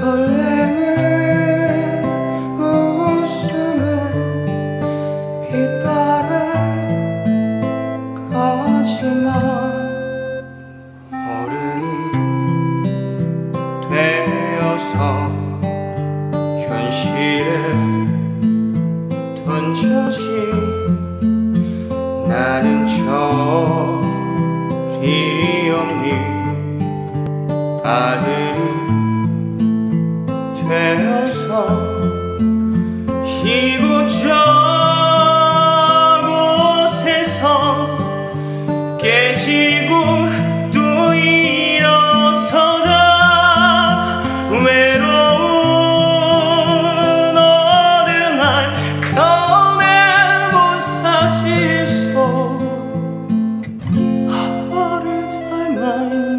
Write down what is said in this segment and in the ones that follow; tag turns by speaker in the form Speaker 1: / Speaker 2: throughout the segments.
Speaker 1: 설레는 웃음은 빛바래 가지만 어른이 되어서 현실에 던져진 나는 절이 없는 아들이 되어서 이곳저곳에서 깨지고 또 일어서다 외로운 어느 날 꺼내본 사진 속 아빠를 닮아있네.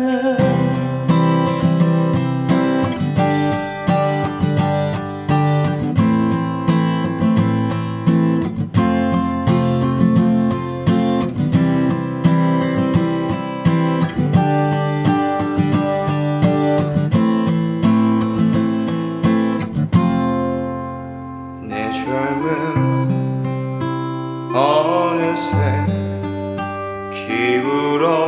Speaker 1: 내 젊음 어느새 기울어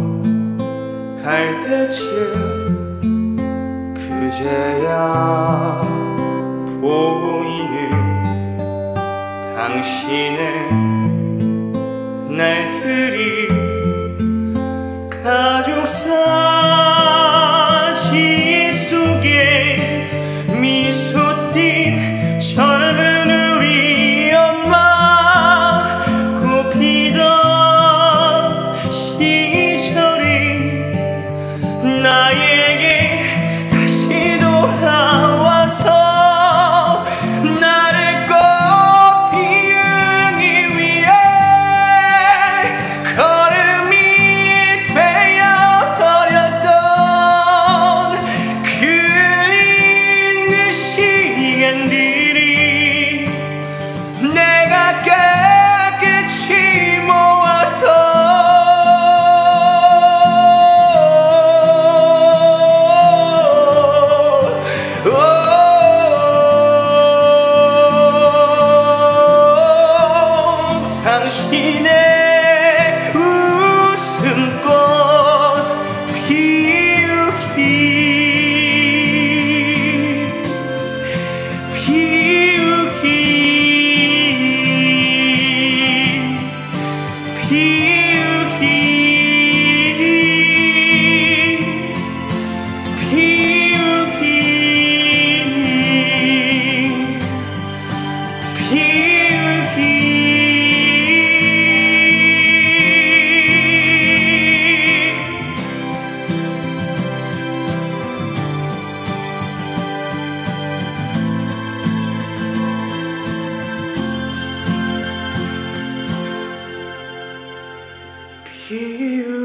Speaker 1: 갈 때쯤 그제야 보이는 당신의 날들이 가족 사진 속에 미소 띤 젊은 우리 엄마 꽃피던 시절이 나에게 다시 돌아와서 나를 꽃 피우기 위해 걸음이 되어버렸던 그 있는 시간들이 내가 깨끗이 모아서 당신의 웃음꽃 피우기 피우기